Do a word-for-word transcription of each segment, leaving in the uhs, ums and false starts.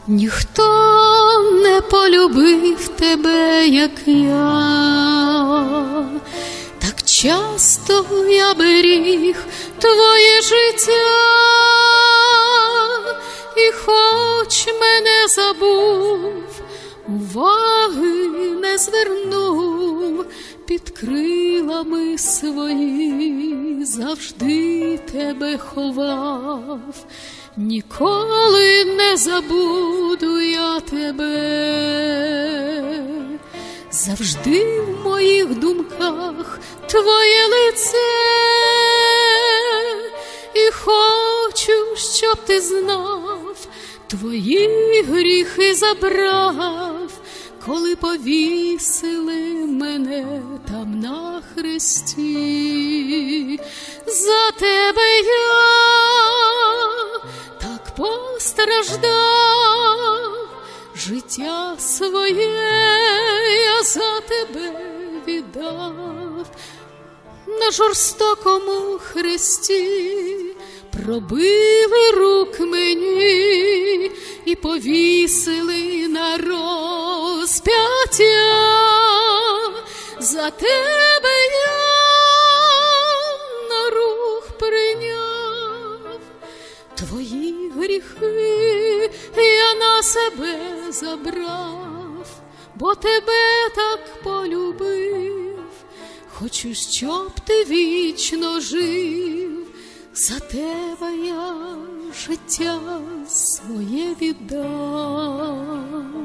Ніхто не полюбив тебе, як я, так часто я беріг твоє життя, і хоч мене забув, уваги не звернув, під крилами свої завжди тебе ховав. Ніколи не забуду я тебе, завжди в моїх думках твоє лице, і хочу, щоб ти знав, твої гріхи забрав, коли повісили мене там на хресті. За тебе я так постраждав, життя своє я за тебе віддав. На жорстокому хресті пробили рук мені і повісили на розп'яття. За тебе я на рух прийняв, твої гріхи я на себе забрав, бо тебе так полюбив, хочу, щоб ти вічно жив. За тебе я життя своє віддав.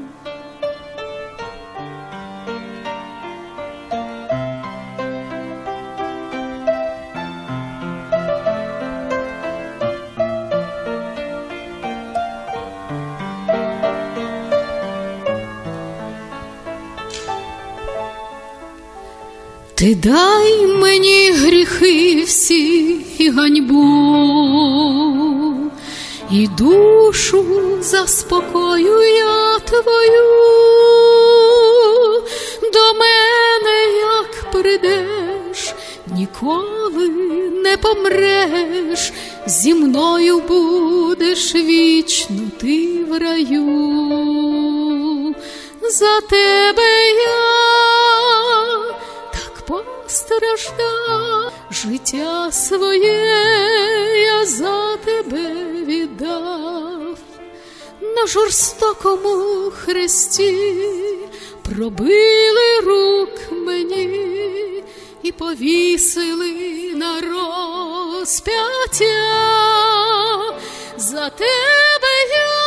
Ти дай мені гріхи всі і ганьбу, і душу заспокою я твою. До мене як прийдеш, ніколи не помреш, зі мною будеш вічно ти в раю. За тебе я постраждав, життя своє я за тебе віддав. На жорстокому хресті пробили рук мені і повісили на розп'яття. За тебе я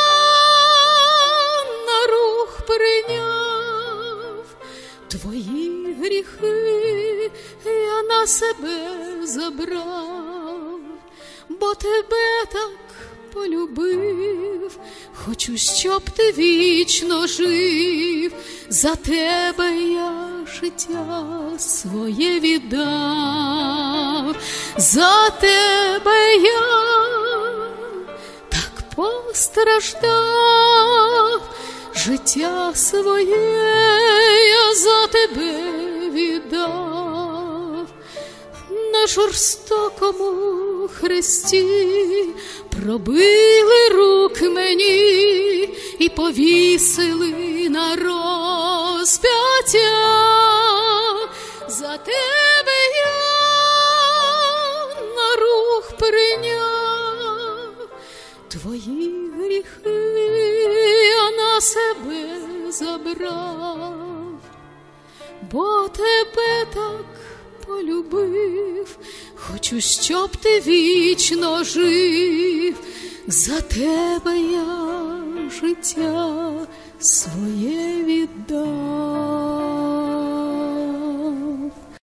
на рух прийняв, твої гріхи я на себе забрав, бо тебе так полюбив, хочу, щоб ти вічно жив. За тебе я життя своє віддав, за тебе я так постраждав, життя своє я за тебе віддав. На жорстокому хресті пробили рук мені і повісили на розп'яття. За тебе я на рух прийняв, твої гріхи я на себе забрав, бо тебе так полюбив, хочу, щоб ти вічно жив. За тебе я життя своє